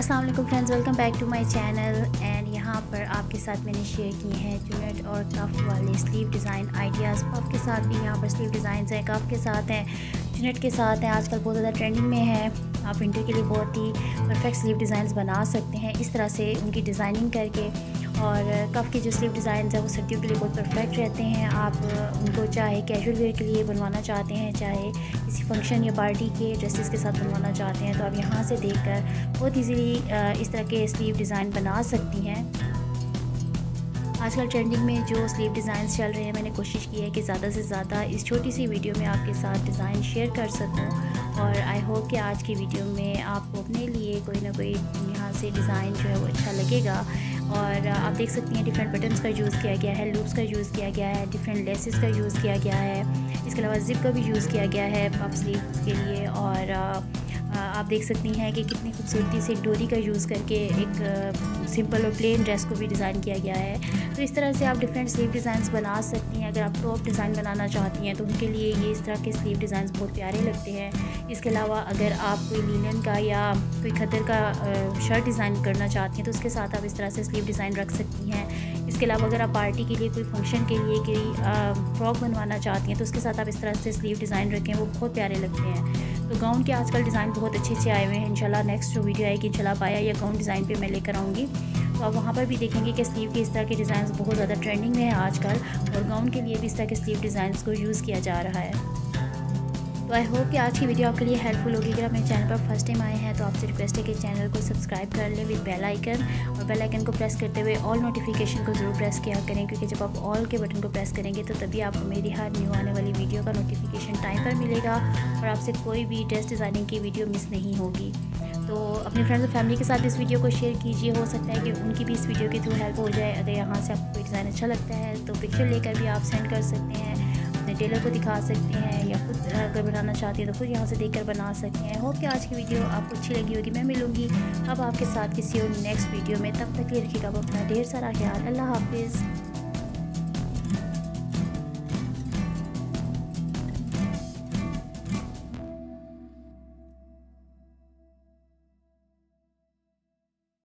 अस्सलाम वालेकुम friends, welcome back to my channel. And यहाँ पर आपके साथ मैंने शेयर किए हैं चुनट और कफ वाले स्लीव डिज़ाइन आइडियाज़। कफ के साथ भी यहाँ पर स्लीव डिज़ाइंस हैं, कफ के साथ हैं, चुनट के साथ हैं। आजकल बहुत ज़्यादा ट्रेंडिंग में है। आप विंटर के लिए बहुत ही परफेक्ट स्लीव डिज़ाइंस बना सकते हैं इस तरह से उनकी डिज़ाइनिंग करके। और कफ़ के जो स्लीव डिज़ाइंस हैं वो सर्दियों के लिए बहुत परफेक्ट रहते हैं। आप उनको चाहे कैजुअल वेयर के लिए बनवाना चाहते हैं, चाहे किसी फंक्शन या पार्टी के ड्रेसेस के साथ बनवाना चाहते हैं, तो आप यहाँ से देखकर बहुत ईजीली इस तरह के स्लीव डिज़ाइन बना सकती हैं। आजकल ट्रेंडिंग में जो स्लीव डिज़ाइंस चल रहे हैं, मैंने कोशिश की है कि ज़्यादा से ज़्यादा इस छोटी सी वीडियो में आपके साथ डिज़ाइन शेयर कर सकूं। और आई होप कि आज की वीडियो में आपको अपने लिए कोई ना कोई यहाँ से डिज़ाइन जो है वो अच्छा लगेगा। और आप देख सकती हैं डिफरेंट बटन्स का यूज़ किया गया है, लूप्स का यूज़ किया गया है, डिफरेंट लेसेस का यूज़ किया गया है। इसके अलावा जिप का भी यूज़ किया गया है पफ स्लीव्स के लिए। और आप देख सकती हैं कि कितनी खूबसूरती से डोरी का यूज़ करके एक सिंपल और प्लेन ड्रेस को भी डिज़ाइन किया गया है। तो इस तरह से आप डिफरेंट स्लीव डिज़ाइंस बना सकती हैं। अगर आप टॉप डिज़ाइन बनाना चाहती हैं तो उनके लिए ये इस तरह के स्लीव डिज़ाइंस बहुत प्यारे लगते हैं। इसके अलावा अगर आप कोई लिनन का या कोई खद्दर का शर्ट डिज़ाइन करना चाहती हैं तो उसके साथ आप इस तरह से स्लीव डिज़ाइन रख सकती हैं। इसके अलावा अगर आप पार्टी के लिए कोई फंक्शन के लिए कोई फ्रॉक बनवाना चाहती हैं तो उसके साथ आप इस तरह से स्लीव डिज़ाइन रखें, वो बहुत प्यारे लगते हैं। तो गाउन के आजकल डिज़ाइन बहुत अच्छे अच्छे आए हुए हैं। इंशाल्लाह नेक्स्ट जो वीडियो आएगी इंशाल्लाह पाया या गाउन डिज़ाइन पे मैं लेकर आऊँगी, तो आप वहाँ पर भी देखेंगे कि स्लीव के इस तरह के डिज़ाइन बहुत ज़्यादा ट्रेंडिंग में है आजकल। और गाउन के लिए भी इस तरह के स्लीव डिज़ाइन को यूज़ किया जा रहा है। तो आई होप कि आज की वीडियो आपके लिए हेल्पफुल होगी। अगर आप मेरे चैनल पर फर्स्ट टाइम आए हैं तो आपसे रिक्वेस्ट है कि चैनल को सब्सक्राइब कर लें विद बेल आइकन, और बेल आइकन को प्रेस करते हुए ऑल नोटिफिकेशन को ज़रूर प्रेस किया करें, क्योंकि जब आप ऑल के बटन को प्रेस करेंगे तो तभी आपको मेरी हर न्यू आने वाली वीडियो का नोटिफिकेशन टाइम पर मिलेगा और आपसे कोई भी ड्रेस डिज़ाइनिंग की वीडियो मिस नहीं होगी। तो अपने फ्रेंड्स और फैमिली के साथ इस वीडियो को शेयर कीजिए, हो सकता है कि उनकी भी इस वीडियो के थ्रू हेल्प हो जाए। अगर यहाँ से आपको कोई डिज़ाइन अच्छा लगता है तो पिक्चर लेकर भी आप सेंड कर सकते हैं, अपने टेलर को दिखा सकते हैं, या खुद अगर बनाना चाहती हैं तो खुद यहाँ से देखकर बना सकते हैं। होप कि आज की वीडियो आपको अच्छी लगी होगी। मैं मिलूँगी अब आपके साथ किसी और नेक्स्ट वीडियो में। तब तक के लिए रखिएगा अपना ढेर सारा ख्याल। अल्लाह हाफिज़।